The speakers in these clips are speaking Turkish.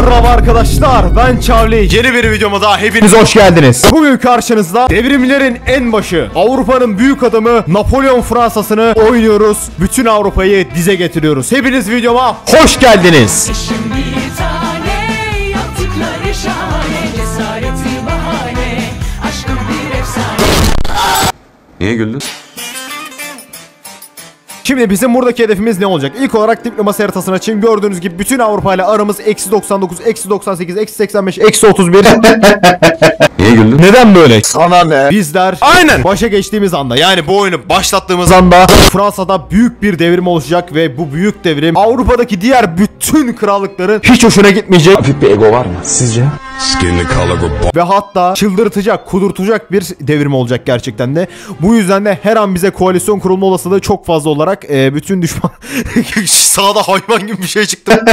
Merhaba arkadaşlar, ben Charlie. Yeni bir videoma daha hepiniz hoş geldiniz. Bugün karşınızda devrimlerin en başı, Avrupa'nın büyük adamı Napolyon Fransa'sını oynuyoruz. Bütün Avrupa'yı dize getiriyoruz. Hepiniz videoma hoş geldiniz. Niye güldün? Şimdi bizim buradaki hedefimiz ne olacak? İlk olarak diplomasi haritasını açayım. Gördüğünüz gibi bütün Avrupa ile aramız -99, -98, -85, -31. Niye güldün? Neden böyle? Sana ne? Bizler aynen başa geçtiğimiz anda, yani bu oyunu başlattığımız anda Fransa'da büyük bir devrim olacak ve bu büyük devrim Avrupa'daki diğer bütün krallıkların hiç hoşuna gitmeyecek. Hafif bir ego var mı sizce? Ve hatta çıldırtacak, kudurtacak bir devrim olacak gerçekten de. Bu yüzden de her an bize koalisyon kurulma olasılığı çok fazla olarak bütün düşman sağda hayvan gibi bir şey çıktı.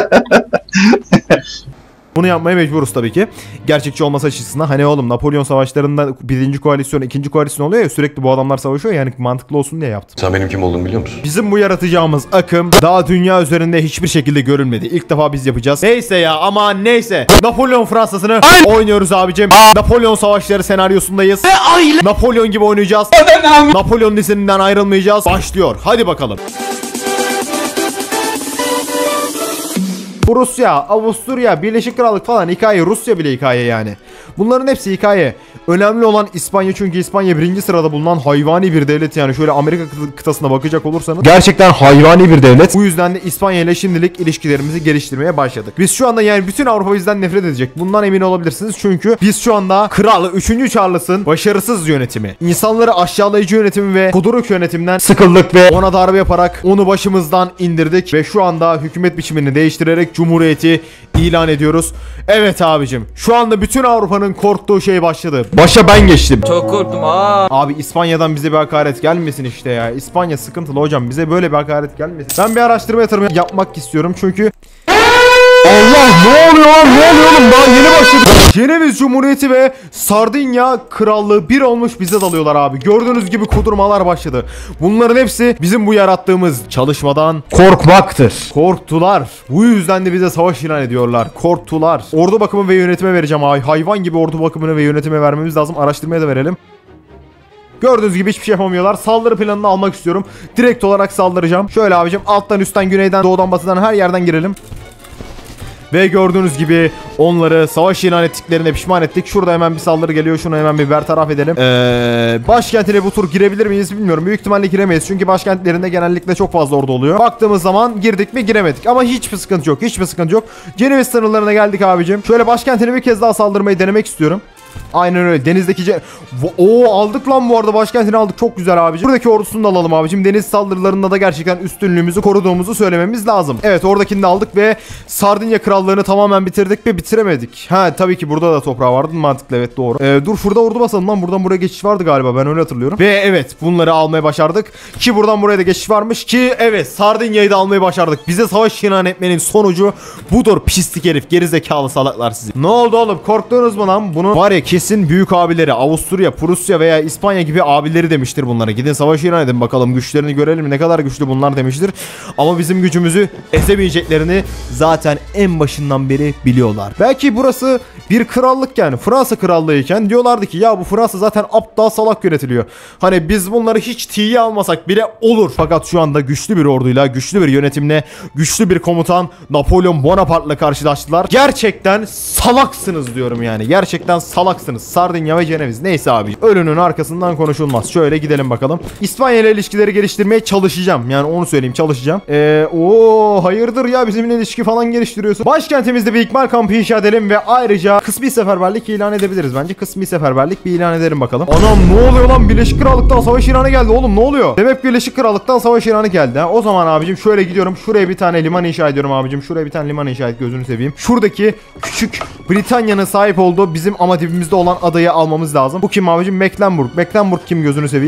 Bunu yapmaya mecburuz tabii ki. Gerçekçi olması açısından. Hani oğlum, Napolyon savaşlarında birinci koalisyon, ikinci koalisyon oluyor ya, sürekli bu adamlar savaşıyor, yani mantıklı olsun diye yaptım. Sen benim kim olduğumu biliyor musun? Bizim bu yaratacağımız akım daha dünya üzerinde hiçbir şekilde görülmedi. İlk defa biz yapacağız. Neyse ya, ama neyse. Napolyon Fransa'sını oynuyoruz abicim. Napolyon savaşları senaryosundayız. Napolyon gibi oynayacağız. Napolyon dizisinden ayrılmayacağız. Başlıyor. Hadi bakalım. Bu Rusya, Avusturya, Birleşik Krallık falan hikaye. Rusya bile hikaye yani. Bunların hepsi hikaye. Önemli olan İspanya, çünkü İspanya birinci sırada bulunan hayvani bir devlet yani. Şöyle Amerika kıtasına bakacak olursanız gerçekten hayvani bir devlet. Bu yüzden de İspanya ile şimdilik ilişkilerimizi geliştirmeye başladık. Biz şu anda, yani bütün Avrupa bizden nefret edecek. Bundan emin olabilirsiniz, çünkü biz şu anda Kral 3. Charles'ın başarısız yönetimi, insanları aşağılayıcı yönetimi ve kuduruk yönetimden sıkıldık ve ona darbe yaparak onu başımızdan indirdik ve şu anda hükümet biçimini değiştirerek Cumhuriyeti ilan ediyoruz. Evet abicim, şu anda bütün Avrupa'nın korktuğu şey başladı. Başa ben geçtim. Çok korktum Abi İspanya'dan bize bir hakaret gelmesin işte ya. İspanya sıkıntılı hocam, bize böyle bir hakaret gelmesin. Ben bir araştırma yatırımı yapmak istiyorum çünkü... Allah, ne oluyor lan, ne oluyor oğlum, daha yeni başladı. Ceneviz Cumhuriyeti ve Sardinya Krallığı bir olmuş, bize dalıyorlar abi. Gördüğünüz gibi kudurmalar başladı. Bunların hepsi bizim bu yarattığımız çalışmadan korkmaktır. Korktular. Bu yüzden de bize savaş ilan ediyorlar. Korktular. Ordu bakımı ve yönetime vereceğim abi. Hayvan gibi ordu bakımını ve yönetime vermemiz lazım. Araştırmaya da verelim. Gördüğünüz gibi hiçbir şey yapamıyorlar. Saldırı planını almak istiyorum. Direkt olarak saldıracağım. Şöyle abicim, alttan, üstten, güneyden, doğudan, batıdan her yerden girelim. Ve gördüğünüz gibi onları savaş ilan ettiklerine pişman ettik. Şurada hemen bir saldırı geliyor. Şunu hemen bir bertaraf edelim. Başkentine bu tur girebilir miyiz bilmiyorum. Büyük ihtimalle giremeyiz. Çünkü başkentlerinde genellikle çok fazla ordu oluyor. Baktığımız zaman girdik mi giremedik. Ama hiçbir sıkıntı yok. Hiçbir sıkıntı yok. Ceneviz sınırlarına geldik abicim. Şöyle başkentine bir kez daha saldırmayı denemek istiyorum. Aynen öyle. Denizdeki aldık lan bu arada, başkentini aldık. Çok güzel abicim. Buradaki ordusunu da alalım abicim. Deniz saldırılarında da gerçekten üstünlüğümüzü koruduğumuzu söylememiz lazım. Evet, oradakini de aldık ve Sardinya Krallığını tamamen bitirdik ve bitiremedik. Ha, tabii ki burada da toprağı vardı. Mantıklı, evet, doğru. Dur, şurada ordu basalım lan. Buradan buraya geçiş vardı galiba. Ben öyle hatırlıyorum. Ve evet, bunları almaya başardık. Ki buradan buraya da geçiş varmış ki evet, Sardinya'yı da almayı başardık. Bize savaş ilan etmenin sonucu budur, pislik herif. Gerizekalı salaklar sizi. Ne oldu oğlum? Korktunuz mu lan? Bunu var ya, kesin büyük abileri Avusturya, Prusya veya İspanya gibi abileri demiştir bunlara. Gidin savaş ilan edin bakalım, güçlerini görelim, ne kadar güçlü bunlar demiştir. Ama bizim gücümüzü ezemeyeceklerini zaten en başından beri biliyorlar. Belki burası bir krallık, yani Fransa krallığı iken diyorlardı ki ya bu Fransa zaten aptal salak yönetiliyor. Hani biz bunları hiç tiye almasak bile olur. Fakat şu anda güçlü bir orduyla, güçlü bir yönetimle, güçlü bir komutan Napolyon Bonaparte'la karşılaştılar. Gerçekten salaksınız diyorum yani. Gerçekten salaksınız. Sardinya ve Ceneviz. Neyse abi. Ölünün arkasından konuşulmaz. Şöyle gidelim bakalım. İspanya ile ilişkileri geliştirmeye çalışacağım. Yani onu söyleyeyim, çalışacağım. Hayırdır ya, bizimle ilişki falan geliştiriyorsun. Başkentimizde bir ikmal kampı inşa edelim ve ayrıca kısmi seferberlik ilan edebiliriz bence. Kısmi seferberlik bir ilan edelim bakalım. Anam, ne oluyor lan? Birleşik Krallık'tan savaş ilanı geldi oğlum, ne oluyor? Demek Birleşik Krallık'tan savaş ilanı geldi ha. O zaman abicim şöyle gidiyorum. Şuraya bir tane liman inşa ediyorum abicim. Şuraya bir tane liman inşa et, gözünü seveyim. Şuradaki küçük Britanya'nın sahip olduğu bizim ama dibimizde olan adayı almamız lazım. Bu kim abicim? Mecklenburg. Mecklenburg kim, gözünü seveyim?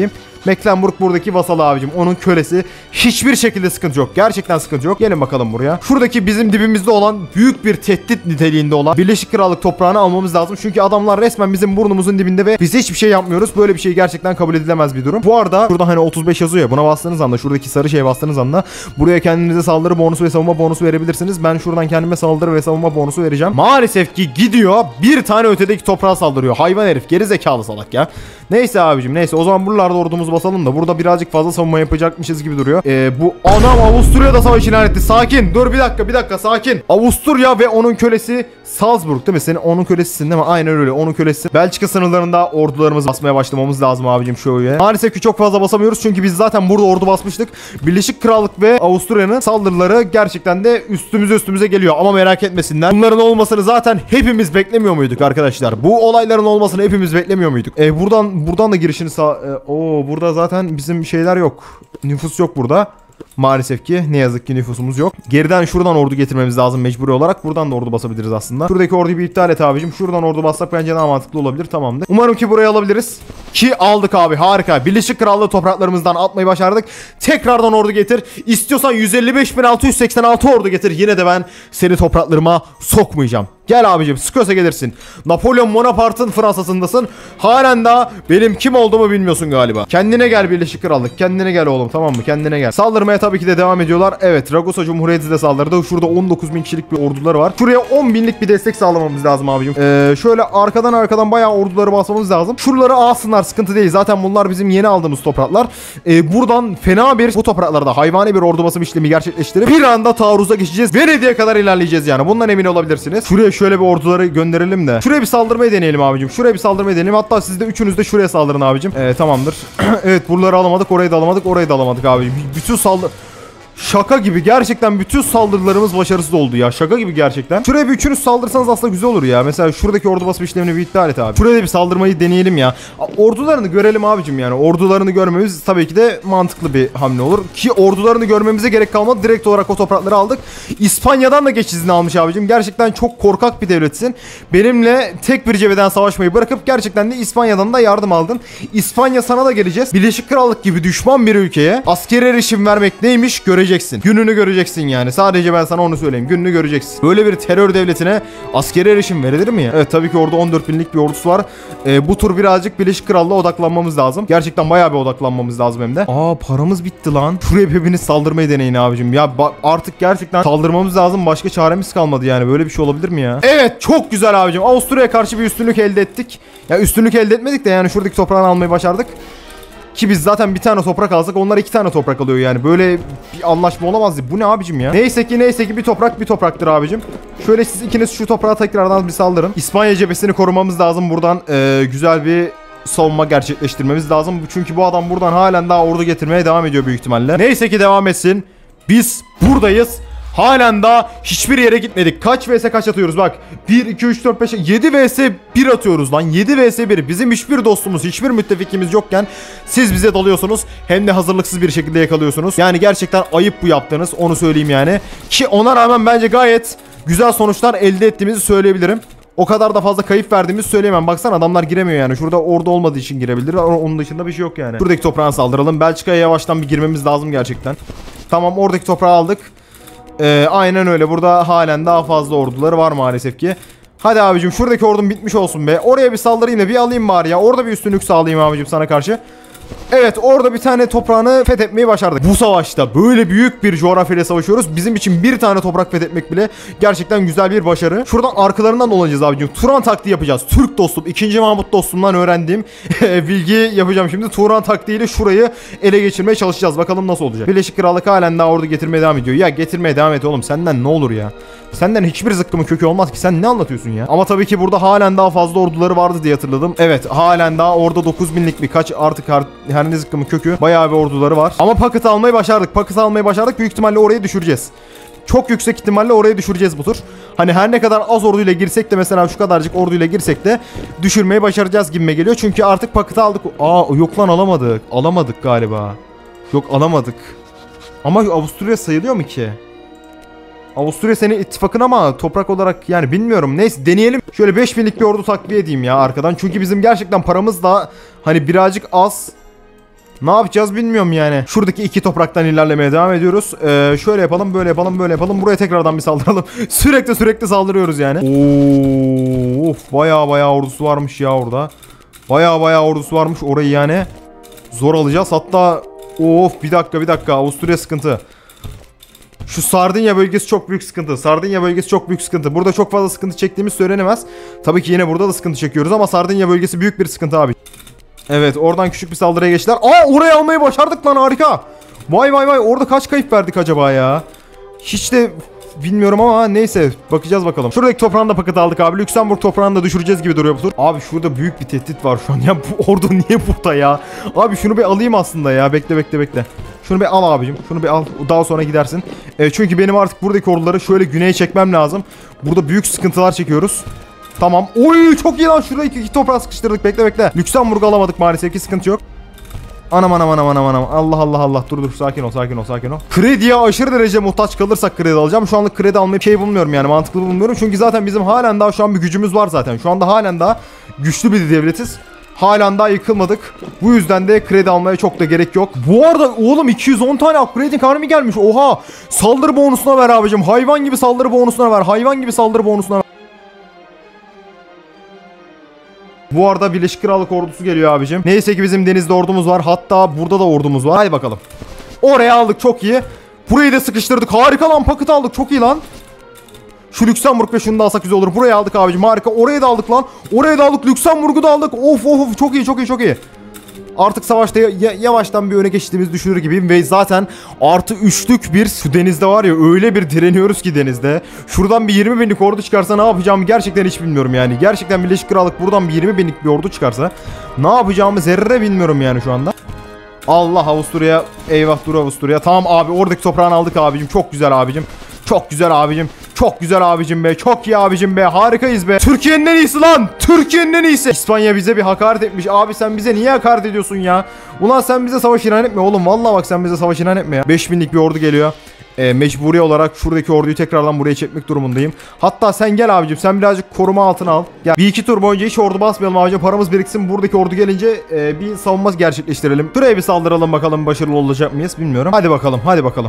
Mecklenburg buradaki vasalı abicim. Onun kölesi. Hiçbir şekilde sıkıntı yok. Gerçekten sıkıntı yok. Gelin bakalım buraya. Şuradaki bizim dibimizde olan büyük bir tehdit niteliğinde olan Birleşik Krallık toprağını almamız lazım. Çünkü adamlar resmen bizim burnumuzun dibinde ve biz hiçbir şey yapmıyoruz. Böyle bir şey gerçekten kabul edilemez bir durum. Bu arada şurada hani 35 yazıyor ya. Buna bastığınız anda, şuradaki sarı şeye bastığınız anda buraya kendinize saldırı bonusu ve savunma bonusu verebilirsiniz. Ben şuradan kendime saldırı ve savunma bonusu vereceğim. Maalesef ki gidiyor bir tane ötedeki toprağa saldırıyor. Hayvan herif, geri zekalı salak ya. Neyse abicim, neyse o zaman buralarda ordumuzu basalım da burada birazcık fazla savunma yapacakmışız gibi duruyor. Bu anam Avusturya'da savaş ilan etti. Sakin dur, bir dakika sakin. Avusturya ve onun kölesi Salzburg değil mi? Senin onun kölesisin değil mi? Aynen öyle, onun kölesi. Belçika sınırlarında ordularımızı basmaya başlamamız lazım abicim şöyle. Maalesef ki çok fazla basamıyoruz çünkü biz zaten burada ordu basmıştık. Birleşik Krallık ve Avusturya'nın saldırıları gerçekten de üstümüze geliyor ama merak etmesinler. Bunların olmasını zaten hepimiz beklemiyor muyduk arkadaşlar? Bu olayların olmasını hepimiz beklemiyor muyduk? Buradan da girişini burada zaten bizim şeyler yok. Nüfus yok burada. Maalesef ki, ne yazık ki nüfusumuz yok. Geriden şuradan ordu getirmemiz lazım mecburi olarak. Buradan da ordu basabiliriz aslında. Şuradaki orduyu bir iptal et abicim. Şuradan ordu bassak bence daha mantıklı olabilir. Tamamdır. Umarım ki burayı alabiliriz. Ki aldık abi, harika. Birleşik Krallığı topraklarımızdan atmayı başardık. Tekrardan ordu getir. İstiyorsan 155.686 ordu getir. Yine de ben seni topraklarıma sokmayacağım. Gel abicim, sıkıyorsa gelirsin. Napolyon Bonaparte'ın Fransa'sındasın. Halen daha benim kim olduğumu bilmiyorsun galiba. Kendine gel Birleşik Krallık. Kendine gel oğlum, tamam mı? Kendine gel. Saldırmaya tabii ki de devam ediyorlar. Evet, Ragusa Cumhuriyeti de saldırdı. Şurada 19.000 kişilik bir orduları var. Şuraya 10.000'lik bir destek sağlamamız lazım abicim. Şöyle arkadan bayağı orduları basmamız lazım. Şuraları alsınlar, sıkıntı değil. Zaten bunlar bizim yeni aldığımız topraklar. Buradan fena bu topraklarda hayvani bir ordu basım işlemi gerçekleştirip bir anda taarruza geçeceğiz. Venedik'e kadar ilerleyeceğiz yani. Bundan emin olabilirsiniz. Şuraya şöyle bir orduları gönderelim de. Şuraya bir saldırmayı deneyelim abicim. Şuraya bir saldırmayı deneyelim. Hatta siz de üçünüz de şuraya saldırın abicim. Tamamdır. Evet, buraları alamadık. Orayı da alamadık. Orayı da alamadık abicim. Bütün şaka gibi, gerçekten bütün saldırılarımız başarısız oldu ya. Şaka gibi gerçekten. Şuraya bir üçünüz saldırsanız aslında güzel olur ya. Mesela şuradaki ordu basma işlemini bir iptal et abi. Şuraya da bir saldırmayı deneyelim ya. Ordularını görelim abicim yani. Ordularını görmemiz tabii ki de mantıklı bir hamle olur. Ki ordularını görmemize gerek kalmadı. Direkt olarak o toprakları aldık. İspanya'dan da geç izni almış abicim. Gerçekten çok korkak bir devletsin. Benimle tek bir cepheden savaşmayı bırakıp gerçekten de İspanya'dan da yardım aldın. İspanya, sana da geleceğiz. Birleşik Krallık gibi düşman bir ülkeye askeri erişim vermek neymiş göreceksin. Gününü göreceksin yani. Sadece ben sana onu söyleyeyim. Gününü göreceksin. Böyle bir terör devletine askeri erişim verilir mi ya? Evet, tabii ki orada 14.000'lik bir ordusu var. Bu tur birazcık Birleşik Krallığa odaklanmamız lazım. Gerçekten bayağı bir odaklanmamız lazım hem de. Paramız bitti lan. Şuraya hepiniz saldırmayı deneyin abicim. Ya artık gerçekten saldırmamız lazım. Başka çaremiz kalmadı yani. Böyle bir şey olabilir mi ya? Evet, çok güzel abicim. Avusturya'ya karşı bir üstünlük elde ettik. Ya üstünlük elde etmedik de yani şuradaki toprağını almayı başardık. Ki biz zaten bir tane toprak alsak onlar 2 tane toprak alıyor yani. Böyle bir anlaşma olamaz diye. Bu ne abicim ya? Neyse ki bir topraktır abicim. Şöyle siz ikiniz şu toprağa tekrardan bir saldırın. İspanya cephesini korumamız lazım. Buradan güzel bir savunma gerçekleştirmemiz lazım. Çünkü bu adam buradan halen daha ordu getirmeye devam ediyor büyük ihtimalle. Neyse ki devam etsin. Biz buradayız. Halen daha hiçbir yere gitmedik. Kaç vs kaç atıyoruz bak. 1, 2, 3, 4, 5, 7 vs 1 atıyoruz lan. 7 vs 1. Bizim hiçbir dostumuz, hiçbir müttefikimiz yokken siz bize dalıyorsunuz. Hem de hazırlıksız bir şekilde yakalıyorsunuz. Yani gerçekten ayıp bu yaptığınız. Onu söyleyeyim yani. Ki ona rağmen bence gayet güzel sonuçlar elde ettiğimizi söyleyebilirim. O kadar da fazla kayıp verdiğimizi söyleyemem. Baksana adamlar giremiyor yani. Şurada ordu olmadığı için girebilir. Onun dışında bir şey yok yani. Buradaki toprağa saldıralım. Belçika'ya yavaştan bir girmemiz lazım gerçekten. Tamam, oradaki toprağı aldık. Aynen öyle. Burada halen daha fazla orduları var maalesef ki. Hadi abicim, şuradaki ordum bitmiş olsun be. Oraya bir saldırayım da bir alayım bari ya. Orada bir üstünlük sağlayayım abicim sana karşı. Evet, orada bir tane toprağını fethetmeyi başardık. Bu savaşta böyle büyük bir coğrafyayla savaşıyoruz. Bizim için bir tane toprak fethetmek bile gerçekten güzel bir başarı. Şuradan arkalarından dolanacağız abicim. Turan taktiği yapacağız. Türk dostum, 2. Mahmut dostumdan öğrendiğim bilgi yapacağım şimdi. Turan taktiğiyle şurayı ele geçirmeye çalışacağız. Bakalım nasıl olacak. Birleşik Krallık halen daha ordu getirmeye devam ediyor. Ya getirmeye devam et oğlum. Senden ne olur ya. Senden hiçbir zıkkımın kökü olmaz ki. Sen ne anlatıyorsun ya? Ama tabii ki burada halen daha fazla orduları vardı diye hatırladım. Evet, halen daha orada 9.000'lik birkaç artık her ne zıkkımın kökü. Bayağı bir orduları var. Ama Pakıt'ı almayı başardık. Büyük ihtimalle oraya düşüreceğiz. Çok yüksek ihtimalle oraya düşüreceğiz bu tur. Hani her ne kadar az orduyla girsek de, mesela şu kadarcık orduyla girsek de düşürmeyi başaracağız gibime geliyor. Çünkü artık Pakıt'ı aldık. Yok lan, alamadık. Alamadık galiba. Yok, alamadık. Ama Avusturya sayılıyor mu ki? Avusturya senin ittifakın ama toprak olarak yani bilmiyorum. Neyse, deneyelim. Şöyle 5.000'lik bir ordu takviye edeyim ya arkadan. Çünkü bizim gerçekten paramız da hani birazcık az. Ne yapacağız bilmiyorum yani. Şuradaki iki topraktan ilerlemeye devam ediyoruz. Şöyle yapalım, böyle yapalım, böyle yapalım. Buraya tekrardan bir saldıralım. sürekli saldırıyoruz yani. Of, baya ordusu varmış ya orada. Baya ordusu varmış orayı yani. Zor alacağız. Hatta of bir dakika. Avusturya sıkıntı. Şu Sardinya bölgesi çok büyük sıkıntı. Burada çok fazla sıkıntı çektiğimiz söylenemez. Tabii ki yine burada da sıkıntı çekiyoruz ama Sardinya bölgesi büyük bir sıkıntı abi. Evet, oradan küçük bir saldırıya geçtiler. Orayı almayı başardık lan, harika. Vay. Orada kaç kayıp verdik acaba ya? Hiç de bilmiyorum ama neyse, bakacağız bakalım. Şuradaki toprağını da paket aldık abi. Lüksemburg toprağını da düşüreceğiz gibi duruyor bu tur. Abi şurada büyük bir tehdit var şu an. Ya bu ordu niye burada ya? Abi şunu bir alayım aslında ya. Bekle. Şunu bir al abicim. Şunu bir al. Daha sonra gidersin. Çünkü benim artık buradaki orduları şöyle güneye çekmem lazım. Burada büyük sıkıntılar çekiyoruz. Tamam. Oy çok iyi lan. Şurada iki toprağı sıkıştırdık. Bekle. Lüksemburg'u alamadık maalesef ki, sıkıntı yok. Anam. Allah. Dur. Sakin ol. Krediye aşırı derece muhtaç kalırsak kredi alacağım. Şu anlık kredi almayı bulmuyorum yani. Mantıklı bulmuyorum. Çünkü zaten bizim halen daha şu an bir gücümüz var zaten. Şu anda halen daha güçlü bir devletiz. Halen daha yıkılmadık. Bu yüzden de kredi almaya çok da gerek yok. Bu arada oğlum 210 tane upgrading army gelmiş. Oha. Saldırı bonusuna ver abicim. Hayvan gibi saldırı bonusuna ver. Bu arada Birleşik Krallık ordusu geliyor abicim. Neyse ki bizim denizde ordumuz var. Hatta burada da ordumuz var. Hadi bakalım. Oraya aldık, çok iyi. Burayı da sıkıştırdık. Harika lan, paket aldık. Çok iyi lan. Şu Lüksemburg ve şunu da alsak güzel olur. Buraya aldık abicim, harika. Orayı da aldık lan. Lüksemburg'u da aldık. Of. Çok iyi. Artık savaşta yavaştan bir öne geçtiğimizi düşünür gibiyim. Ve zaten artı 3'lük bir şu denizde var ya, öyle bir direniyoruz ki denizde. Şuradan bir 20 binlik ordu çıkarsa ne yapacağımı gerçekten hiç bilmiyorum yani. Gerçekten Birleşik Krallık buradan bir 20 binlik bir ordu çıkarsa ne yapacağımı zerre bilmiyorum yani şu anda. Allah, Avusturya. Eyvah, dur Avusturya. Tamam abi, oradaki toprağını aldık abicim. Çok güzel abicim be. Çok iyi abicim be. Harikayız be. Türkiye'nin en iyisi lan. İspanya bize bir hakaret etmiş. Abi sen bize niye hakaret ediyorsun ya? Ulan sen bize savaş ilan etme oğlum. Vallahi bak, sen bize savaş ilan etme ya. 5000'lik bir ordu geliyor. Mecburi olarak şuradaki orduyu tekrardan buraya çekmek durumundayım. Hatta sen gel abicim. Sen birazcık koruma altına al. Gel. Bir iki tur boyunca hiç ordu basmayalım abicim. Paramız biriksin. Buradaki ordu gelince bir savunma gerçekleştirelim. Şuraya bir saldıralım bakalım. Başarılı olacak mıyız bilmiyorum. Hadi bakalım.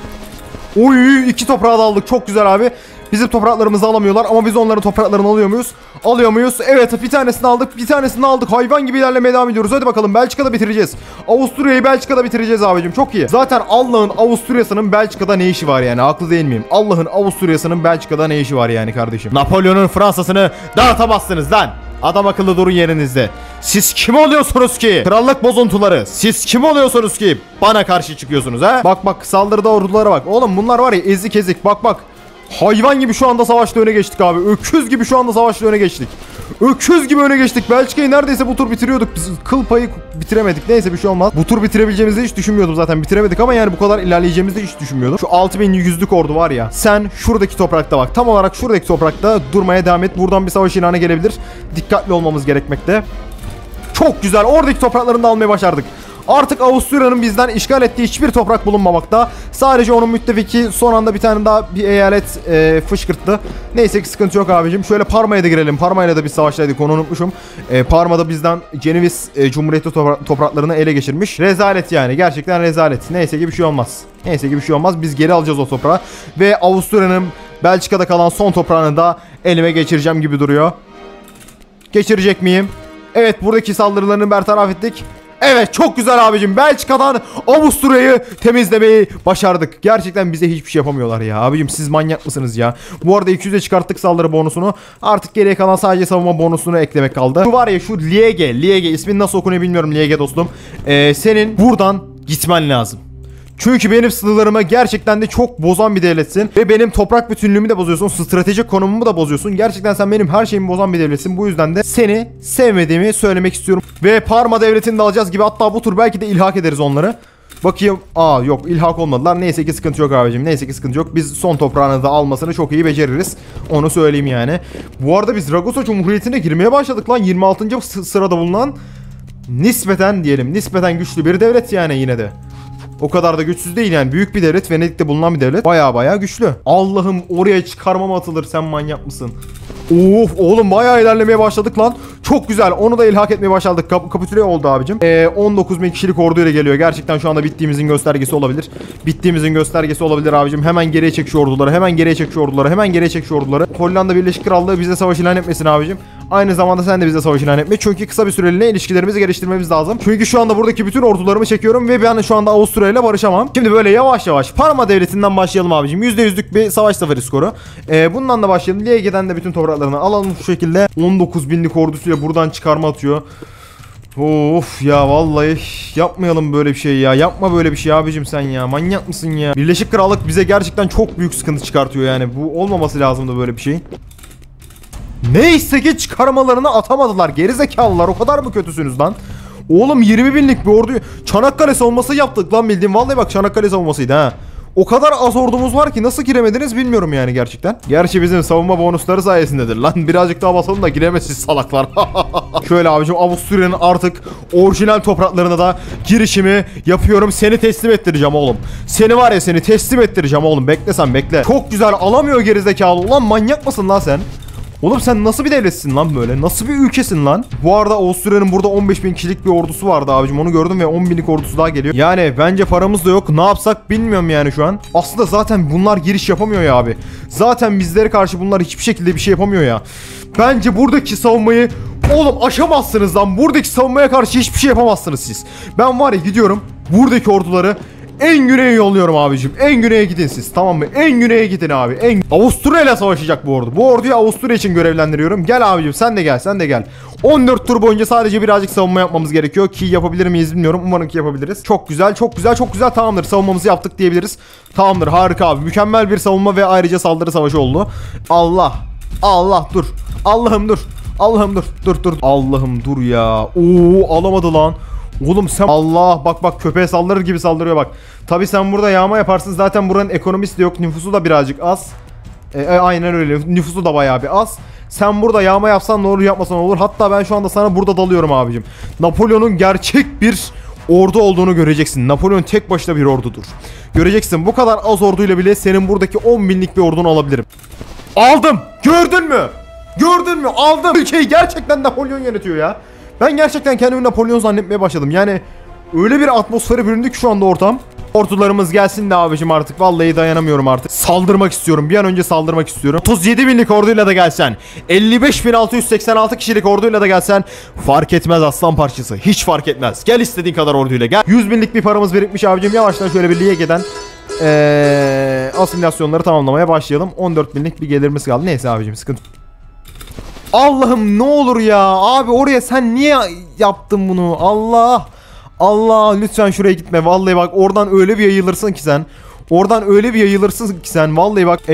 Oy, iki toprağı da aldık. Çok güzel abi. Bizim topraklarımızı alamıyorlar ama biz onların topraklarını alıyor muyuz? Evet, bir tanesini aldık. Hayvan gibi ilerlemeye devam ediyoruz. Hadi bakalım, Belçika'da bitireceğiz. Avusturya'yı Belçika'da bitireceğiz abicim. Çok iyi. Zaten Allah'ın Avusturya'sının Belçika'da ne işi var yani? Haklı değil miyim? Allah'ın Avusturya'sının Belçika'da ne işi var yani kardeşim? Napolyon'un Fransa'sını dağıtamazsınız lan. Adam akıllı durun yerinizde. Siz kim oluyorsunuz ki? Krallık bozuntuları. Siz kim oluyorsunuz ki? Bana karşı çıkıyorsunuz ha? Bak saldırıda ordulara bak. Oğlum bunlar var ya, ezik. Bak. Hayvan gibi şu anda savaşta öne geçtik abi. Öküz gibi şu anda savaşta öne geçtik. Belçika'yı neredeyse bu tur bitiriyorduk. Biz kıl payı bitiremedik. Neyse, bir şey olmaz. Bu tur bitirebileceğimizi hiç düşünmüyordum zaten. Bitiremedik ama yani bu kadar ilerleyeceğimizi hiç düşünmüyordum. Şu 6100'lük ordu var ya. Sen şuradaki toprakta bak. Tam olarak şuradaki toprakta durmaya devam et. Buradan bir savaş ilanı gelebilir. Dikkatli olmamız gerekmekte. Çok güzel. Oradaki topraklarını da almayı başardık. Artık Avusturya'nın bizden işgal ettiği hiçbir toprak bulunmamakta. Sadece onun müttefiki son anda bir tane daha bir eyalet fışkırttı. Neyse ki sıkıntı yok abicim. Şöyle Parma'ya da girelim. Parma'yla da bir savaştaydık, onu unutmuşum. Parma'da bizden Ceneviz Cumhuriyeti topraklarını ele geçirmiş. Rezalet yani. Gerçekten rezalet. Neyse ki bir şey olmaz. Biz geri alacağız o toprağı. Ve Avusturya'nın Belçika'da kalan son toprağını da elime geçireceğim gibi duruyor. Geçirecek miyim? Evet, buradaki saldırılarını bertaraf ettik. Evet, çok güzel abicim. Belçika'dan Avusturya'yı temizlemeyi başardık. Gerçekten bize hiçbir şey yapamıyorlar ya. Abicim siz manyak mısınız ya? Bu arada 200'e çıkarttık saldırı bonusunu. Artık geriye kalan sadece savunma bonusunu eklemek kaldı. Şu var ya, şu Liege ismini nasıl okunuyor bilmiyorum Liege dostum. Senin buradan gitmen lazım. Çünkü benim sınırlarımı gerçekten de çok bozan bir devletsin. Ve benim toprak bütünlüğümü de bozuyorsun. Stratejik konumumu da bozuyorsun. Gerçekten sen benim her şeyimi bozan bir devletsin. Bu yüzden de seni sevmediğimi söylemek istiyorum. Ve Parma devletini de alacağız gibi. Hatta bu tur belki de ilhak ederiz onları. Bakayım. Yok, ilhak olmadılar. Neyse ki sıkıntı yok abicim. Biz son toprağını da almasını çok iyi beceririz. Onu söyleyeyim yani. Bu arada biz Ragusa Cumhuriyeti'ne girmeye başladık lan. 26. sırada bulunan nispeten güçlü bir devlet yani yine de. O kadar da güçsüz değil yani. Büyük bir devlet. Venedik'te bulunan bir devlet. Baya güçlü. Allah'ım, oraya çıkarmam atılır. Sen manyak mısın? Of oğlum, bayağı ilerlemeye başladık lan. Çok güzel. Onu da ilhak etmeye başladık. Kapitüle oldu abicim. 19.000 kişilik orduyla geliyor. Gerçekten şu anda bittiğimizin göstergesi olabilir. Bittiğimizin göstergesi olabilir abicim. Hemen geriye çek şu orduları. Hemen geriye çek şu orduları. Hemen geriye çek şu orduları. Hollanda Birleşik Krallığı bize savaş ilan etmesin abicim. Aynı zamanda sen de bize savaş ilan etme. Çünkü kısa bir süreliğine ilişkilerimizi geliştirmemiz lazım. Çünkü şu anda buradaki bütün ordularımı çekiyorum ve ben şu anda Avusturya ile barışamam. Şimdi böyle yavaş yavaş Parma Devleti'nden başlayalım abicim. %100'lük bir savaş zaferi skoru. Bundan da başlayalım. Liege'den de bütün topraklarını alalım şu şekilde. 19.000'lik ordusuyla buradan çıkarma atıyor. Of ya vallahi yapmayalım böyle bir şey ya. Yapma böyle bir şey abicim sen ya. Manyak mısın ya? Birleşik Krallık bize gerçekten çok büyük sıkıntı çıkartıyor yani. Bu olmaması lazımdı böyle bir şey. Neyse ki çıkarmalarını atamadılar. Gerizekalılar, o kadar mı kötüsünüz lan? Oğlum 20.000'lik bir orduyu Çanakkale savunması yaptık lan, bildiğim. Vallahi bak Çanakkale savunmasıydı ha. O kadar az ordumuz var ki nasıl giremediniz bilmiyorum yani gerçekten. Gerçi bizim savunma bonusları sayesindedir lan. Birazcık daha basalım da giremezsiz salaklar. Şöyle abicim, Avusturya'nın artık orijinal topraklarına da girişimi yapıyorum. Seni teslim ettireceğim oğlum. Seni var ya, seni teslim ettireceğim oğlum. Bekle sen, bekle. Çok güzel, alamıyor gerizekalı. Ulan manyak mısın lan sen? Oğlum sen nasıl bir devletsin lan böyle? Nasıl bir ülkesin lan? Bu arada Avusturya'nın burada 15.000 kişilik bir ordusu vardı abicim. Onu gördüm ve 10.000'lik ordusu daha geliyor. Yani bence paramız da yok. Ne yapsak bilmiyorum yani şu an. Aslında zaten bunlar giriş yapamıyor ya abi. Zaten bizlere karşı bunlar hiçbir şekilde bir şey yapamıyor ya. Bence buradaki savunmayı oğlum aşamazsınız lan. Buradaki savunmaya karşı hiçbir şey yapamazsınız siz. Ben var ya gidiyorum. Buradaki orduları en güneye yolluyorum abicim. En güneye gidin siz, tamam mı? En güneye gidin abi. Avusturya ile savaşacak bu ordu. Bu orduyu Avusturya için görevlendiriyorum. Gel abicim, sen de gel, sen de gel. 14 tur boyunca sadece birazcık savunma yapmamız gerekiyor ki yapabilir miyiz bilmiyorum. Umarım ki yapabiliriz. Çok güzel, çok güzel, çok güzel. Tamamdır, savunmamızı yaptık diyebiliriz. Tamamdır, harika abi. Mükemmel bir savunma ve ayrıca saldırı savaşı oldu. Allah dur. Allah'ım dur. Allah'ım dur. Allah'ım dur ya. Oo, alamadı lan. Oğlum sen, Allah, bak köpeğe saldırır gibi saldırıyor bak. Tabi sen burada yağma yaparsın, zaten buranın ekonomisi de yok, nüfusu da birazcık az. Aynen öyle, nüfusu da bayağı bir az. Sen burada yağma yapsan ne olur, yapmasan ne olur. Hatta ben şu anda sana burada dalıyorum abicim. Napolyon'un gerçek bir ordu olduğunu göreceksin. Napolyon tek başına bir ordudur. Göreceksin, bu kadar az orduyla bile senin buradaki 10.000'lik bir ordunu alabilirim. Aldım, gördün mü? Aldım. Ülkeyi gerçekten Napolyon yönetiyor ya. Ben gerçekten kendimi Napolyon zannetmeye başladım. Yani öyle bir atmosfere büründü ki şu anda ortam. Ordularımız gelsin de abicim artık. Vallahi dayanamıyorum artık. Saldırmak istiyorum. Bir an önce saldırmak istiyorum. 37.000'lik orduyla da gelsen, 55.686 kişilik orduyla da gelsen fark etmez aslan parçası. Hiç fark etmez. Gel istediğin kadar orduyla gel. 100.000'lik bir paramız birikmiş abicim. Yavaştan şöyle bir Liege'den asimilasyonları tamamlamaya başlayalım. 14.000'lik bir gelirimiz kaldı. Neyse abicim, sıkıntı. Allah'ım ne olur ya abi, oraya sen niye yaptın bunu? Allah lütfen şuraya gitme. Vallahi bak, oradan öyle bir yayılırsın ki sen. Vallahi bak,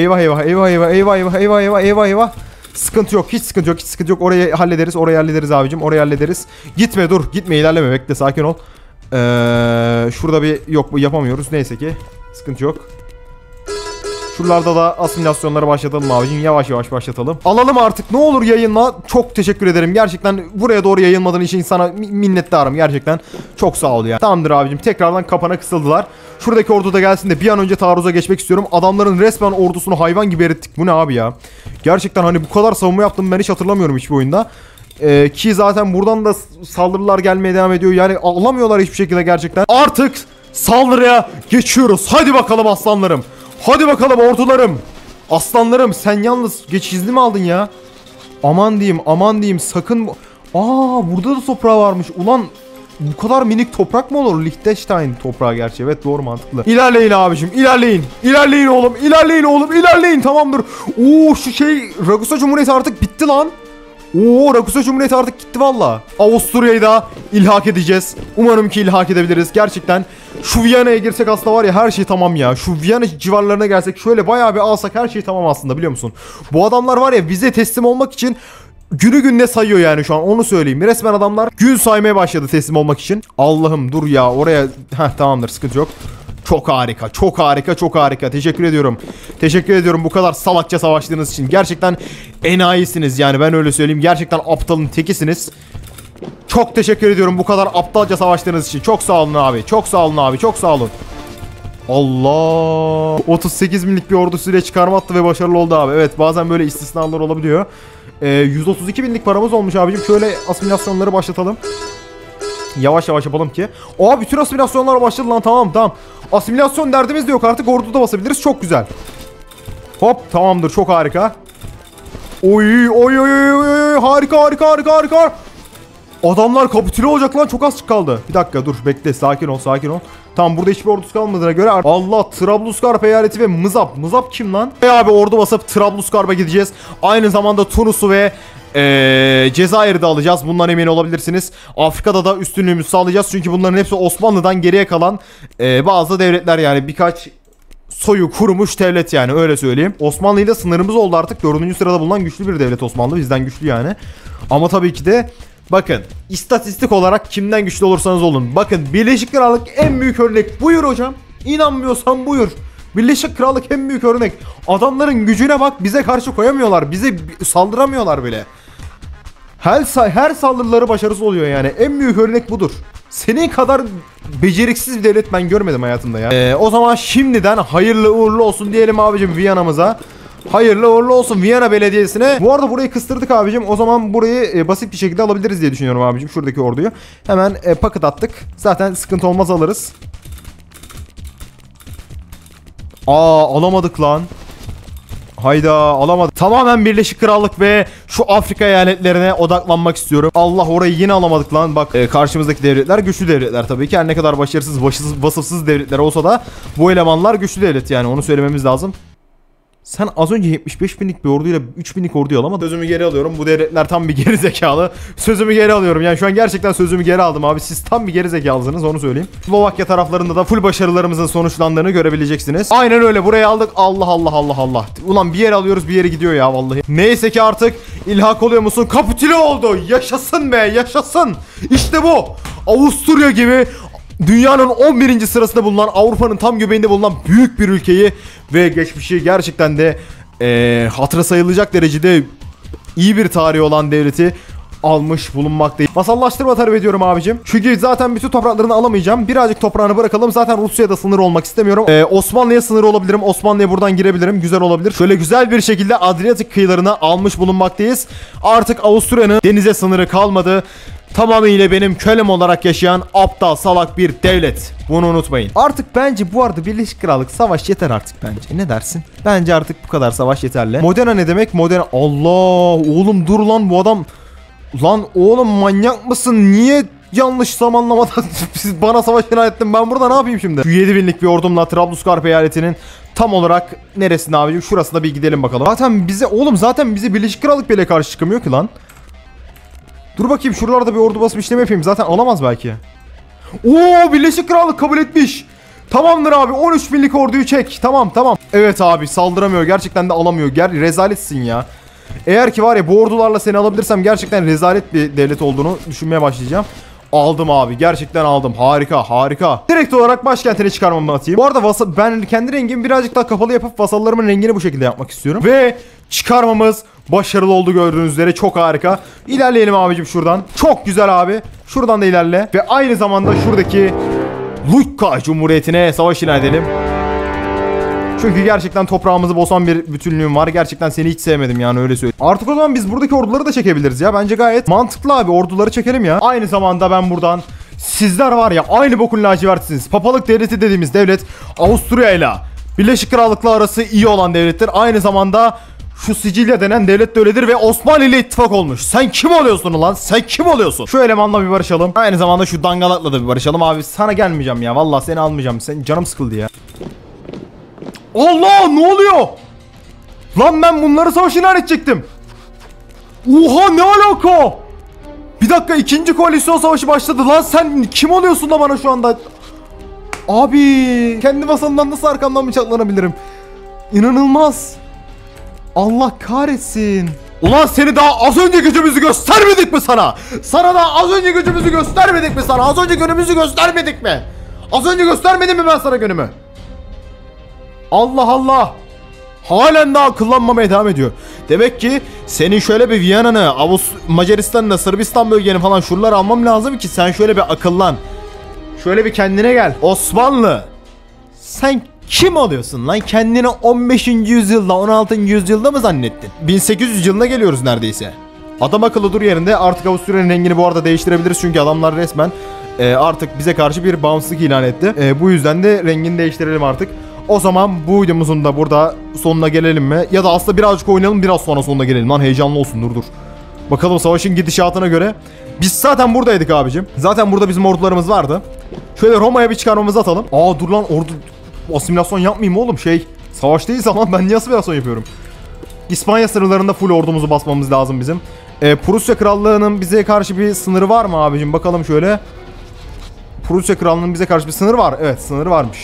eyvah. Sıkıntı yok, hiç sıkıntı yok. Orayı hallederiz abicim, Gitme, ilerleme, bekle, sakin ol. Şurada bir yok, yapamıyoruz, neyse ki sıkıntı yok. Şuralarda da asimilasyonları başlatalım abicim. Yavaş başlatalım. Alalım artık, ne olur yayınla. Çok teşekkür ederim. Gerçekten buraya doğru yayılmadığın için sana minnettarım. Gerçekten çok sağ ol ya. Tamamdır abicim. Tekrardan kapana kısıldılar. Şuradaki ordu da gelsin de bir an önce taarruza geçmek istiyorum. Adamların resmen ordusunu hayvan gibi erittik. Bu ne abi ya? Gerçekten hani bu kadar savunma yaptım ben hiç hatırlamıyorum hiçbir oyunda. Ki zaten buradan da saldırılar gelmeye devam ediyor. Yani alamıyorlar hiçbir şekilde gerçekten. Artık saldırıya geçiyoruz. Hadi bakalım aslanlarım. Hadi bakalım ordularım. Aslanlarım, sen yalnız geçizli mi aldın ya? Aman diyeyim sakın. Burada da toprağı varmış. Ulan bu kadar minik toprak mı olur? Liechtenstein toprağı gerçi. Evet, doğru, mantıklı. İlerleyin abicim, ilerleyin. İlerleyin oğlum. Tamamdır. Şu Ragusa Cumhuriyeti artık bitti lan. Ragusa Cumhuriyeti artık gitti valla. Avusturya'yı da ilhak edeceğiz. Umarım ki ilhak edebiliriz. Gerçekten şu Viyana'ya girsek aslında var ya, her şey tamam ya. Şu Viyana civarlarına gelsek, şöyle bayağı bir alsak her şey tamam aslında, biliyor musun? Bu adamlar var ya, bize teslim olmak için günü gününe sayıyor yani şu an, onu söyleyeyim. Resmen adamlar gün saymaya başladı teslim olmak için. Allah'ım dur ya, oraya. Tamamdır, sıkıntı yok. Çok harika. Teşekkür ediyorum bu kadar salakça savaştığınız için. Gerçekten enayisiniz yani, ben öyle söyleyeyim. Gerçekten aptalın tekisiniz. Çok teşekkür ediyorum bu kadar aptalca savaştığınız için. Çok sağ olun abi. Çok sağ olun. Allah. 38 binlik bir ordusuyla çıkarma attı ve başarılı oldu abi. Evet, bazen böyle istisnalar olabiliyor. 132 binlik paramız olmuş abicim. Şöyle asimilasyonları başlatalım. Yavaş yavaş yapalım ki. Aa, bütün asimilasyonlar başladı lan, tamam. Asimilasyon derdimiz de yok artık, orduda basabiliriz, çok güzel. Hop, tamamdır, çok harika. Oy, harika. Adamlar kapitüle olacak lan, çok az kaldı. Bir dakika dur, bekle, sakin ol. Tamam, burada hiçbir ordusu kalmadığına göre Allah, Trablusgarp eyaleti ve Mızap kim lan? Abi ordu basıp Trablusgarp'a gideceğiz. Aynı zamanda Tunus'u ve Cezayir'de alacağız. Bundan emin olabilirsiniz. Afrika'da da üstünlüğümüzü sağlayacağız. Çünkü bunların hepsi Osmanlı'dan geriye kalan bazı devletler, yani birkaç soyu kurumuş devlet, yani öyle söyleyeyim. Osmanlı ile sınırımız oldu artık. 4. sırada bulunan güçlü bir devlet Osmanlı. Bizden güçlü yani. Ama tabii ki de bakın, istatistik olarak kimden güçlü olursanız olun. Bakın, Birleşik Krallık en büyük örnek. Buyur hocam. İnanmıyorsan buyur. Birleşik Krallık en büyük örnek. Adamların gücüne bak, bize karşı koyamıyorlar. Bize saldıramıyorlar bile. Her saldırıları başarısız oluyor yani. En büyük örnek budur. Senin kadar beceriksiz bir devlet ben görmedim hayatımda ya. O zaman şimdiden hayırlı uğurlu olsun diyelim abicim Viyana'mıza. Hayırlı uğurlu olsun Viyana Belediyesi'ne. Bu arada burayı kıstırdık abicim. O zaman burayı basit bir şekilde alabiliriz diye düşünüyorum abicim. Şuradaki orduyu. Hemen paket attık. Zaten sıkıntı olmaz, alırız. Alamadık lan. Hayda, alamadık. Tamamen Birleşik Krallık ve şu Afrika eyaletlerine odaklanmak istiyorum. Allah, orayı yine alamadık lan. Bak, karşımızdaki devletler güçlü devletler tabii ki. Her ne kadar başarısız, vasıfsız devletler olsa da bu elemanlar güçlü devlet, yani onu söylememiz lazım. Sen az önce 75 binlik bir orduyla 3 binlik orduyu alamadın. Sözümü geri alıyorum. Bu devletler tam bir geri zekalı. Sözümü geri alıyorum. Yani şu an gerçekten sözümü geri aldım abi. Siz tam bir geri zekalısınız, onu söyleyeyim. Slovakya taraflarında da full başarılarımızın sonuçlandığını görebileceksiniz. Aynen öyle, burayı aldık. Allah. Ulan bir yere alıyoruz, bir yere gidiyor ya vallahi. Neyse ki artık ilhak oluyor musun? Kapitüle oldu. Yaşasın be, yaşasın. İşte bu. Avusturya gibi dünyanın 11. sırasında bulunan, Avrupa'nın tam göbeğinde bulunan büyük bir ülkeyi ve geçmişi gerçekten de hatıra sayılacak derecede iyi bir tarihi olan devleti almış bulunmaktayım. Vasallaştırma talep ediyorum abicim. Çünkü zaten bütün topraklarını alamayacağım. Birazcık toprağını bırakalım. Zaten Rusya'da sınır olmak istemiyorum. Osmanlı'ya sınır olabilirim. Osmanlı'ya buradan girebilirim. Güzel olabilir. Şöyle güzel bir şekilde Adriyatik kıyılarını almış bulunmaktayız. Artık Avusturya'nın denize sınırı kalmadı. Tamamıyla benim kölem olarak yaşayan aptal salak bir devlet. Bunu unutmayın. Artık bence bu arada Birleşik Krallık savaş yeter artık bence. Ne dersin? Bence artık bu kadar savaş yeterli. Modena ne demek? Modena. Allah oğlum, dur lan, bu adam. Lan oğlum, manyak mısın? Niye yanlış zamanlamada siz bana savaş ilan ettin? Ben burada ne yapayım şimdi? Şu 7 binlik bir ordumla Trablusgarp eyaletinin tam olarak neresinde abicim? Şurasına bir gidelim bakalım. Zaten bize Birleşik Krallık bile karşı çıkamıyor ki lan. Dur bakayım, şuralarda bir ordu basıp işlem yapayım. Zaten alamaz belki. Oo, Birleşik Krallık kabul etmiş. Tamamdır abi, 13 binlik orduyu çek. Tamam. Evet abi, saldıramıyor. Gerçekten de alamıyor. Rezaletsin ya. Eğer ki var ya, bu ordularla seni alabilirsem gerçekten rezalet bir devlet olduğunu düşünmeye başlayacağım. Aldım abi, gerçekten aldım. Harika. Direkt olarak başkentine çıkarmamı atayım. Bu arada ben kendi rengimi birazcık daha kapalı yapıp vasallarımın rengini bu şekilde yapmak istiyorum. Ve çıkarmamız başarılı oldu, gördüğünüz üzere. Çok harika. İlerleyelim abicim şuradan. Çok güzel abi. Şuradan da ilerle. Ve aynı zamanda şuradaki Lucca Cumhuriyeti'ne savaş ilan edelim. Çünkü gerçekten toprağımızı bozan bir bütünlüğüm var. Gerçekten seni hiç sevmedim, yani öyle söyleyeyim. Artık o zaman biz buradaki orduları da çekebiliriz ya. Bence gayet mantıklı abi, orduları çekelim ya. Aynı zamanda ben buradan, sizler var ya, aynı bokun lacivertsiniz. Papalık devleti dediğimiz devlet Avusturya ile Birleşik Krallık'la arası iyi olan devlettir. Aynı zamanda şu Sicilya denen devlet de öyledir ve Osmanlı ile ittifak olmuş. Sen kim oluyorsun lan? Sen kim oluyorsun? Şu elemanla bir barışalım. Aynı zamanda şu dangalakla da bir barışalım abi. Sana gelmeyeceğim ya. Vallahi seni almayacağım. Senin canım sıkıldı ya. Allah, ne oluyor? Lan ben bunları savaş ilan edecektim. Oha, ne alaka? Bir dakika, 2. koalisyon savaşı başladı. Lan sen kim oluyorsun da bana şu anda? Abi, kendi vasalımdan nasıl arkamdan bıçaklanabilirim? İnanılmaz. Allah kahretsin. Ulan seni daha az önce gücümüzü göstermedik mi sana? Sana daha az önce gücümüzü göstermedik mi sana? Az önce günümüzü göstermedik mi? Az önce göstermedim mi ben sana günümü? Allah. Halen daha akıllanmamaya devam ediyor. Demek ki senin şöyle bir Viyana'nı, Macaristan'ı, Sırbistan bölgeni falan şuraları almam lazım ki sen şöyle bir akıllan. Şöyle bir kendine gel. Osmanlı, Sen kim oluyorsun lan? Kendini 15. yüzyılda 16. yüzyılda mı zannettin? 1800 yılına geliyoruz neredeyse. Adam akıllı dur yerinde. Artık Avusturya'nın rengini bu arada değiştirebiliriz. Çünkü adamlar resmen artık bize karşı bir bağımsızlık ilan etti. Bu yüzden de rengini değiştirelim artık. O zaman bu videomuzun da burada sonuna gelelim mi? Ya da aslında birazcık oynayalım, biraz sonra sonuna gelelim. Lan heyecanlı olsun, dur. Bakalım savaşın gidişatına göre. Biz zaten buradaydık abicim. Zaten burada bizim ordularımız vardı. Şöyle Roma'ya bir çıkarmamızı atalım. Aa dur lan, ordu asimilasyon yapmayayım oğlum. Savaş değilse lan ben niye asimilasyon yapıyorum? İspanya sınırlarında full ordumuzu basmamız lazım bizim. Prusya Krallığı'nın bize karşı bir sınırı var mı abicim? Bakalım şöyle. Prusya Krallığı'nın bize karşı bir sınırı var. Evet, sınırı varmış.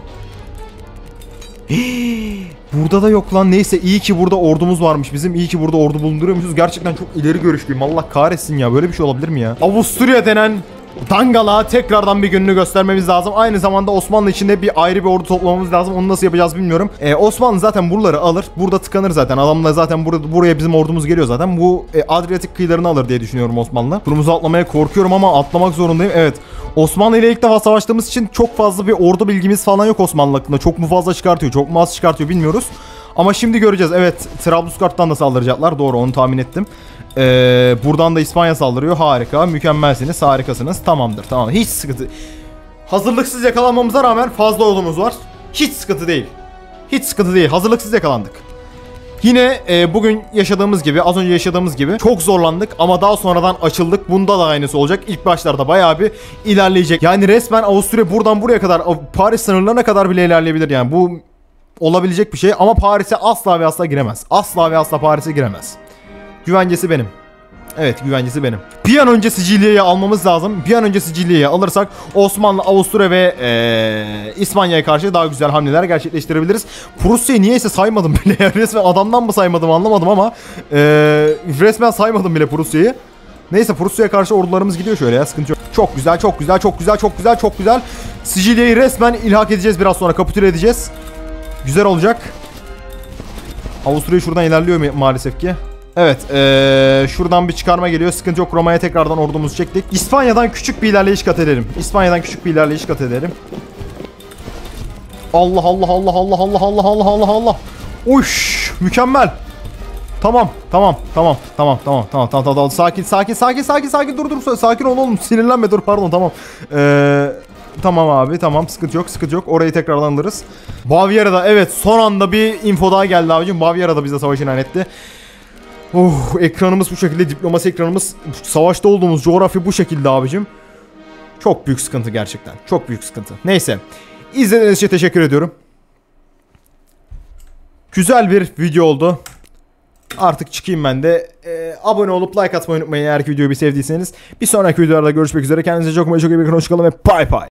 Burada da yok lan. Neyse, iyi ki burada ordumuz varmış bizim. İyi ki burada ordu bulunduruyormuşuz. Gerçekten çok ileri görüşlüyüm. Allah kahretsin ya. Böyle bir şey olabilir mi ya? Avusturya denen dangala tekrardan bir gününü göstermemiz lazım. Aynı zamanda Osmanlı içinde ayrı bir ordu toplamamız lazım. Onu nasıl yapacağız bilmiyorum. Osmanlı zaten buraları alır. Burada tıkanır zaten. Adamlar zaten buraya bizim ordumuz geliyor zaten. Bu Adriyatik kıyılarını alır diye düşünüyorum Osmanlı. Turumuzu atlamaya korkuyorum ama atlamak zorundayım. Evet. Osmanlı ile ilk defa savaştığımız için çok fazla bir ordu bilgimiz falan yok Osmanlı hakkında. Çok mu fazla çıkartıyor, çok mu az çıkartıyor bilmiyoruz. Ama şimdi göreceğiz. Evet, Trablusgarp'tan da saldıracaklar. Doğru, onu tahmin ettim. Buradan da İspanya saldırıyor. Harika, mükemmelsiniz, harikasınız. Tamamdır, tamam. Hiç sıkıntı. Hazırlıksız yakalanmamıza rağmen fazla ordumuz var. Hiç sıkıntı değil. Hiç sıkıntı değil. Hazırlıksız yakalandık. Yine bugün yaşadığımız gibi, az önce yaşadığımız gibi çok zorlandık ama daha sonradan açıldık. Bunda da aynısı olacak. İlk başlarda bayağı bir ilerleyecek. Yani resmen Avusturya buradan buraya kadar, Paris sınırlarına kadar bile ilerleyebilir. Yani bu olabilecek bir şey ama Paris'e asla ve asla giremez. Asla ve asla Paris'e giremez. Güvencesi benim. Evet, güvencesi benim. Bir an önce Sicilya'yı almamız lazım. Bir an önce Sicilya'yı alırsak Osmanlı, Avusturya ve İspanya'ya karşı daha güzel hamleler gerçekleştirebiliriz. Prusya'yı niyeyse saymadım bile. Resmen adamdan mı saymadım anlamadım ama resmen saymadım bile Prusya'yı. Neyse, Prusya'ya karşı ordularımız gidiyor şöyle ya, sıkıntı yok. Çok güzel, çok güzel, çok güzel, çok güzel, çok güzel. Sicilya'yı resmen ilhak edeceğiz, biraz sonra kapitüle edeceğiz. Güzel olacak. Avusturya şuradan ilerliyor maalesef ki. Evet, şuradan bir çıkarma geliyor. Sıkıntı yok, Roma'ya tekrardan ordumuzu çektik. İspanya'dan küçük bir ilerleyiş kat edelim. İspanya'dan küçük bir ilerleyiş kat edelim. Allah Allah Allah Allah Allah Allah Allah Allah Allah. Uş, mükemmel. Tamam. Sakin dur. Sakin ol oğlum. Sinirlenme, dur, pardon, tamam. Tamam abi, tamam, sıkıntı yok. Orayı tekrardan alırız. Bavyera'da, evet, son anda bir info daha geldi abicim. Bavyera'da bize savaş ilan etti. Ekranımız bu şekilde, diplomasi ekranımız, savaşta olduğumuz coğrafya bu şekilde abicim. Çok büyük sıkıntı gerçekten. Çok büyük sıkıntı. Neyse. İzlediğiniz için teşekkür ediyorum. Güzel bir video oldu. Artık çıkayım ben de. Abone olup like atmayı unutmayın eğer ki videoyu sevdiyseniz. Bir sonraki videolarda görüşmek üzere. Kendinize çok iyi bakın. Hoşçakalın ve bye bye.